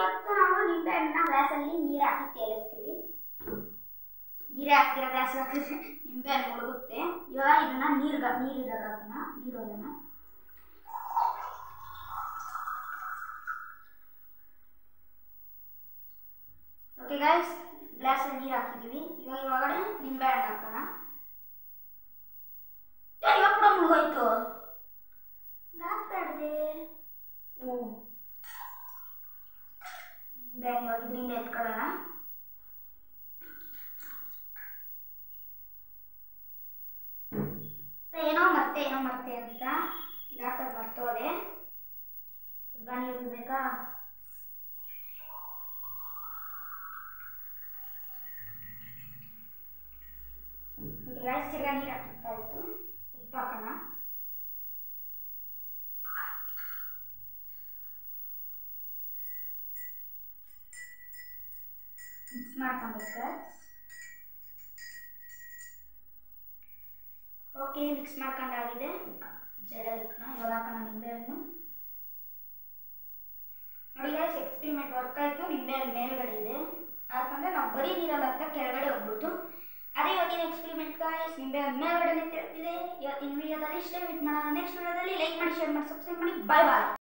ಇವತ್ತು ನಾವು ನಿಂಬೆಹಣ್ಣನ್ನ ಗ್ಲಾಸಲ್ಲಿ ನೀರು ಹಾಕಿ ತೇಲಿಸ್ತೀವಿ. ನೀರೇ ಹಾಕ್ತಿರೋ ಗ್ಲಾಸ್ ಹಾಕಿದ್ರೆ ನಿಂಬೆಹಣ್ಣು ಮುಳುಗುತ್ತೆ. ಇವಾಗ ಇದನ್ನ ನೀರಿರಾಗ ಹಾಕೋಣ. ನೀರೊಳನ ಓಕೆ ಗೈಸ್, ಗ್ಲಾಸಲ್ಲಿ ನೀರು ಹಾಕಿದ್ದೀವಿ. ಇವಾಗ ಒಳಗಡೆ ನಿಂಬೆಹಣ್ಣು ಹಾಕೋಣ. ಇವಾಗ ಕೂಡ ಮುಳುಗೋಯ್ತು. ಹಾಕ್ಬೇಡ್ದೆ. ನಿಂಬೆಹಣ್ಣು ಇವಾಗ ಇದರಿಂದ ಎತ್ಕೊಳ್ಳೋಣ. ಏನೋ ಮರ್ತೆ ಅಂತ ಇದಾಕೋದು ಮರ್ತೋದೆ. ತುಂಬ ನೀರು ಬೇಕಾ? ರೈಸ್ ತಿರ್ಗಾ ನೀರು ಹಾಕಿರ್ತಾ ಇತ್ತು. ಉಪ್ಪು ಹಾಕೋಣ. ಮಿಕ್ಸ್ ಮಾಡ್ಕೊಬೇಕು. ಓಕೆ, ಮಿಕ್ಸ್ ಮಾಡ್ಕೊಂಡಾಗಿದೆ. ಸೈಡಲ್ಲಿ ಇಟ್ಕೋಣ. ಇವಾಗ ಹಾಕೋಣ ನಿಂಬೆಹಣ್ಣು. ನೋಡಿ ಗೈಸ್, ಎಕ್ಸ್ಪೆರಿಮೆಂಟ್ ವರ್ಕ್ ಆಯಿತು. ನಿಂಬೆಹಣ್ಣು ಮೇಲ್ಗಡೆ ಇದೆ, ಯಾಕಂದರೆ ನಾವು ಬರೀ ನೀರಲ್ಲಿ ಹಾಕ್ತಾ ಕೆಳಗಡೆ ಹೋಗ್ಬೋದು. ಅದೇ ಇವತ್ತಿನ ಎಕ್ಸ್ಪೆರಿಮೆಂಟ್ ಗೈಸ್. ನಿಂಬೆಹಣ್ಣು ಮೇಲ್ಗಡೆ ತಿಳ್ತಿದೆ. ಇವತ್ತಿನ ವಿಡಿಯೋದಲ್ಲಿ ಇಷ್ಟೇ. ಮೀಟ್ ಮಾಡೋಣ ನೆಕ್ಸ್ಟ್ ವಿಡಿಯೋದಲ್ಲಿ. ಲೈಕ್ ಮಾಡಿ, ಶೇರ್ ಮಾಡಿ, ಸಬ್ಸ್ಕ್ರೈಬ್ ಮಾಡಿ. ಬಾಯ್ ಬಾಯ್.